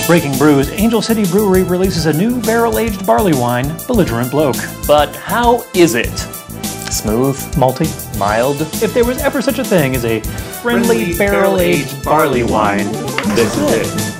Breaking Brews, Angel City Brewery releases a new barrel-aged barley wine, Belligerent Bloke. But how is it? Smooth? Malty? Mild? If there was ever such a thing as a friendly barrel-aged barley wine, This is it.